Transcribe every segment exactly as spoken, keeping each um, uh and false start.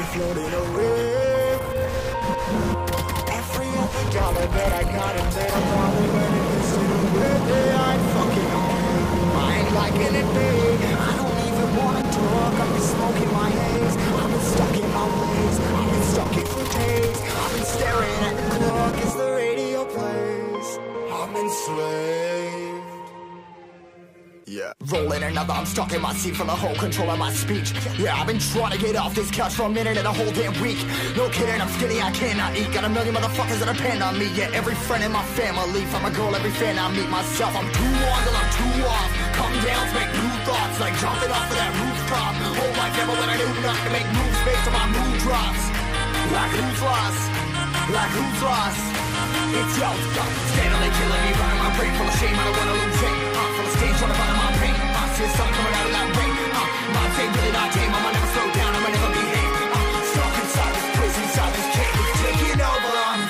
floating away. Every other dollar that I got in there, I'm probably letting this slip away. I'm fucking okay, I ain't liking it, babe. I don't even wanna talk, I've been smoking my haze. I've been stuck in my ways, I've been stuck in for days. I've been staring at the clock as the radio plays. I'm enslaved. Yeah. Rolling another, I'm stuck in my seat for the whole control of my speech. Yeah, I've been trying to get off this couch for a minute and a whole damn week. No kidding, I'm skinny, I cannot eat. Got a million motherfuckers that depend on me. Yeah, every friend in my family, from a girl, every fan I meet myself. I'm too on till I'm too off. Come down to make new thoughts, like jumping off of that rooftop. Hold my camera when I do not to make moves based on my mood drops. Like who's lost? Like who's lost? It's yo, steadily killing me, running my brain full of shame. I don't wanna lose it. Uh, full of stage, trying to find my pain. I see the sun coming out of that rain. Uh, my fame really not tame. I'ma never slow down. I'ma never behave. Uh, stuck inside this prison, inside this cage, it's taking over. I'm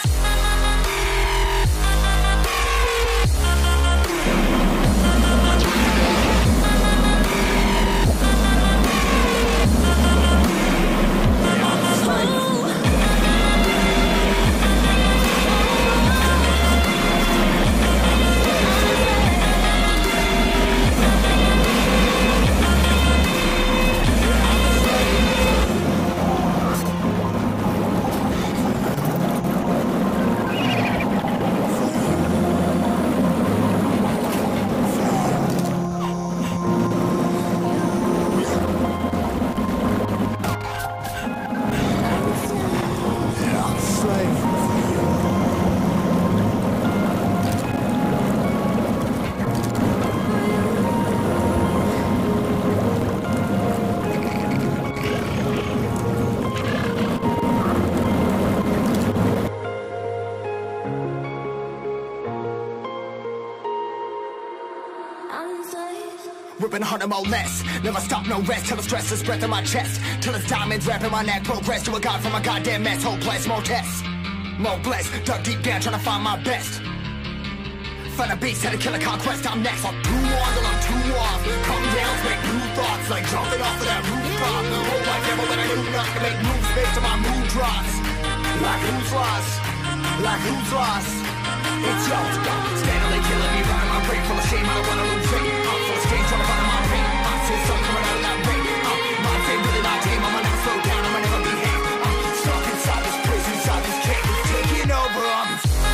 ripping harder, more less. Never stop, no rest, till the stress is breath in my chest. Till it's diamonds wrapping my neck. Progress to a god from a goddamn mess. Hopeless, more tests, more blessed. Dug deep down, trying to find my best. Find a beast, had to kill a conquest. I'm next. I'm too on till I'm too off. Come down to make new thoughts, like jumping off of that rooftop. Hold my camera when I do not to make moves based on my mood drops. Like who's lost? Like who's lost? It's yo, steadily killing me, running my brain full of shame. I don't wanna lose it. I'm full of stage, trying to find my pain. I see the sun coming out of that rain. Uh, my fame really not tame. I'ma never slow down. I'ma never behave. Uh, stuck inside this prison, inside this cage, it's taking over. I'm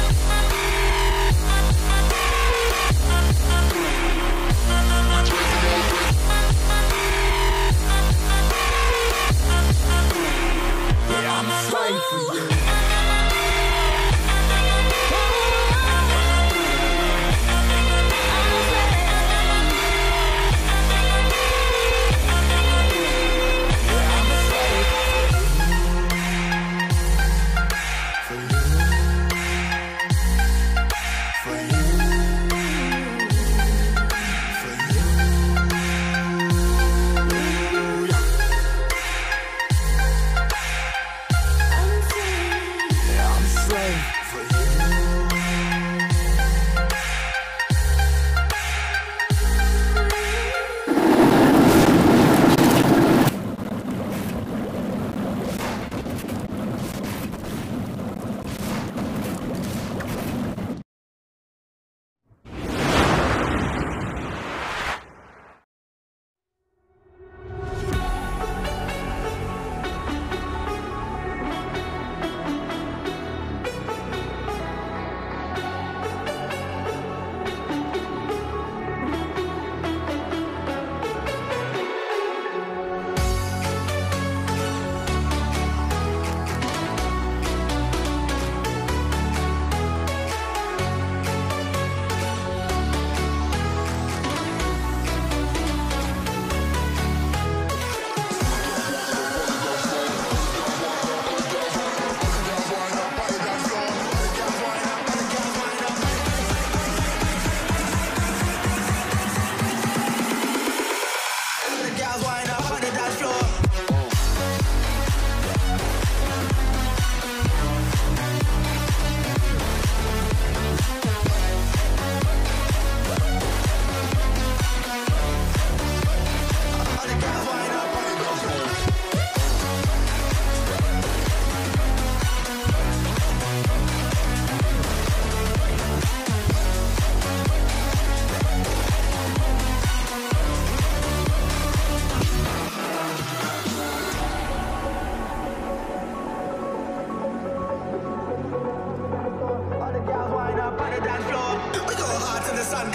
yeah, I'm a slave for you.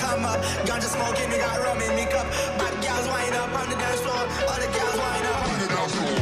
I'm up. Ganja smoking, we got rum in me cup. Bad girls wind up on the dance floor. All the girls wind up on the dance floor.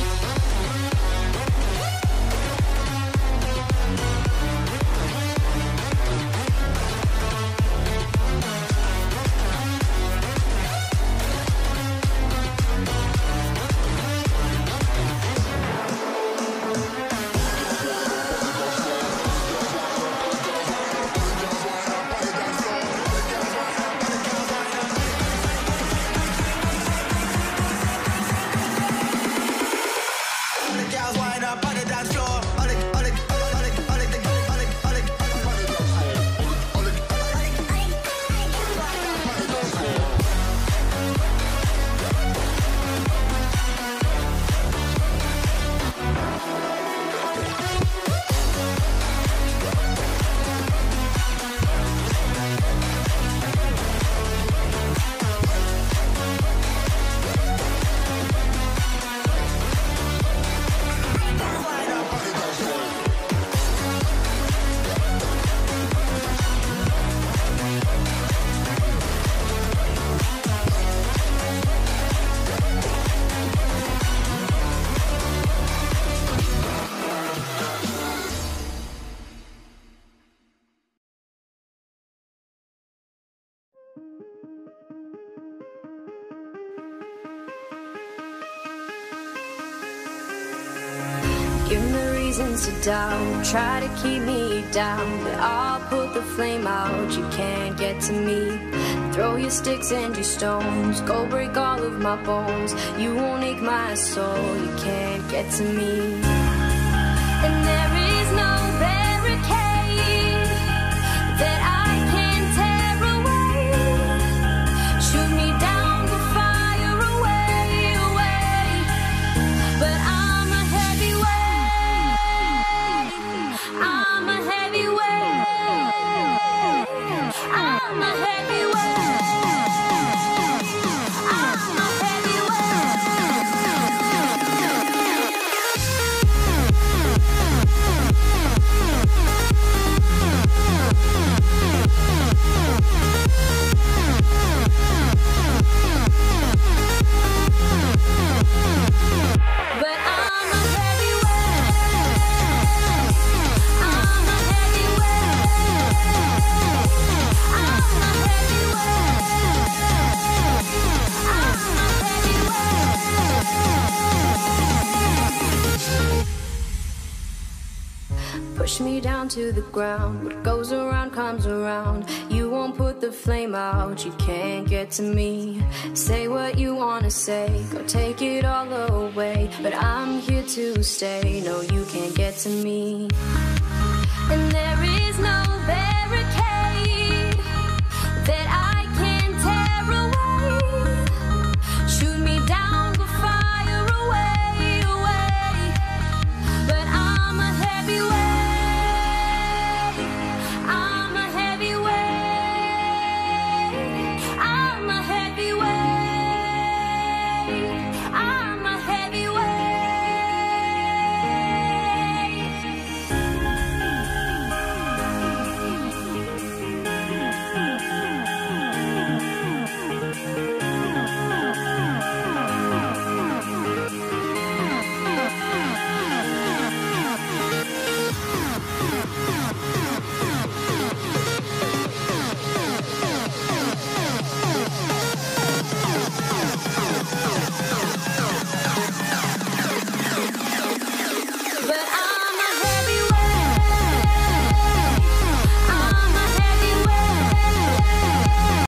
Give me reasons to doubt, try to keep me down, but I'll put the flame out, you can't get to me. Throw your sticks and your stones, go break all of my bones. You won't ache my soul, you can't get to me. And there is no barricade that I can tear away. Shoot me down, we'll fire away, away. But I'm a heavyweight, I'm a heavyweight, I'm a heavyweight. Push me down to the ground, what goes around comes around. You won't put the flame out, you can't get to me. Say what you wanna say, go take it all away, but I'm here to stay, no you can't get to me. And there is no